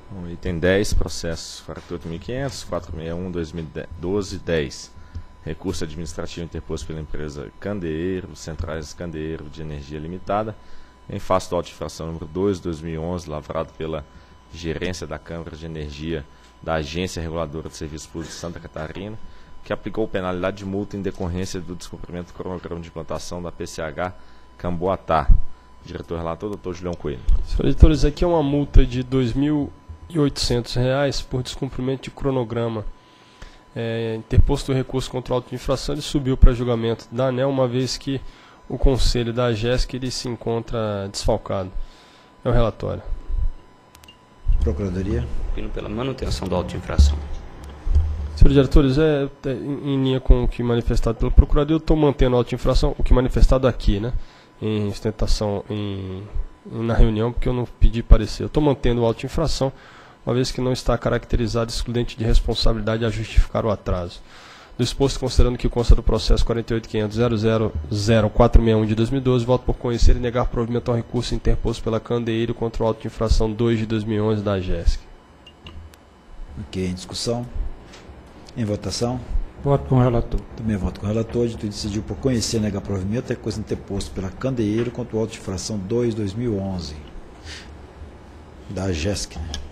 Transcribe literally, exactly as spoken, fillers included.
O item dez, processo quarenta e oito mil e quinhentos, quatrocentos e sessenta e um, dois mil e doze, dez. Recurso administrativo interposto pela empresa Candeeiro, Centrais Candeeiro de Energia Limitada, em face do auto de infração número dois, dois mil e onze, lavrado pela Gerência da Câmara de Energia da Agência Reguladora de Serviços Públicos de Santa Catarina, que aplicou penalidade de multa em decorrência do descumprimento do cronograma de implantação da P C H Camboatá. Diretor relator, doutor Julião Coelho. Senhores editores, aqui é uma multa de dois mil e oitocentos reais por descumprimento de cronograma. É, interposto o recurso contra o auto de infração, ele subiu para julgamento da ANEEL, uma vez que o conselho da AGESC ele se encontra desfalcado. É o relatório. Procuradoria. Opino pela manutenção do auto de infração. Senhores diretores, é, é, em, em linha com o que manifestado pela Procuradoria, eu estou mantendo a auto de infração, o que manifestado aqui, né, em sustentação em, na reunião, porque eu não pedi parecer. Eu estou mantendo o auto de infração, uma vez que não está caracterizado excludente de responsabilidade a justificar o atraso. Do exposto, considerando que consta do processo quarenta e oito mil quinhentos ponto zero zero zero quatro seis um de dois mil e doze, voto por conhecer e negar provimento ao recurso interposto pela Candeeiro contra o auto de infração dois de dois mil e onze da AGESC. Ok, em discussão. Em votação. Voto com o relator. Também voto com o relator. De tudo decidiu por conhecer e negar provimento ao recurso interposto pela Candeeiro contra o auto de infração dois de dois mil e onze da AGESC, né?